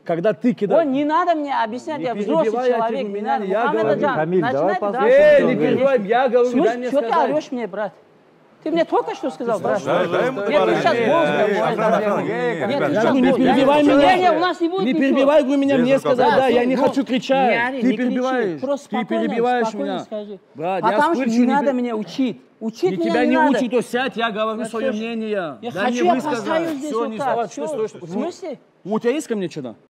когда ты кидаешь... Ой, не надо мне объяснять, я взрослый человек, не надо. Камиль, давай послушаем. не перебивай, я говорю, дай мне Что ты сказать. орешь мне, брат? Ты мне только что сказал, брат. Дай ему Нет, ты сейчас Не перебивай меня. У нас не будет Не ничего. перебивай меня, мне сказать, да, я не ну, хочу кричать. не ори, Ты не кричи. перебиваешь, Просто ты спокойно, перебиваешь спокойно меня. скажи. Брат, Потому я что спорчу, не надо меня учить. Учить Я меня тебя не не надо. учу, то сядь, я говорю свое слушай, мнение. Я Дай хочу, мне я высказать. поставлю здесь Все, вот не так. вставай, Всё. стой. В смысле? У тебя есть ко мне что-то?